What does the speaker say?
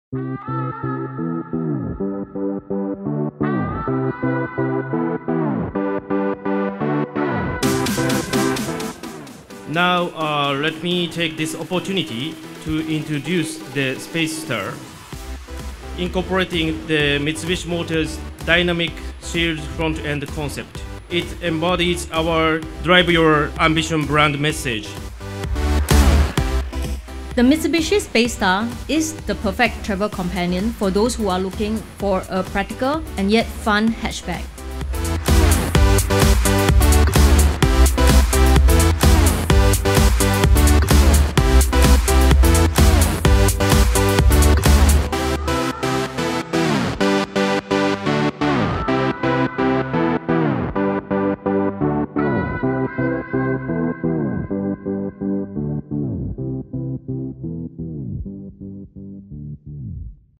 Now, let me take this opportunity to introduce the Space Star, incorporating the Mitsubishi Motors dynamic shield front-end concept. It embodies our Drive Your Ambition brand message. The Mitsubishi Space Star is the perfect travel companion for those who are looking for a practical and yet fun hatchback.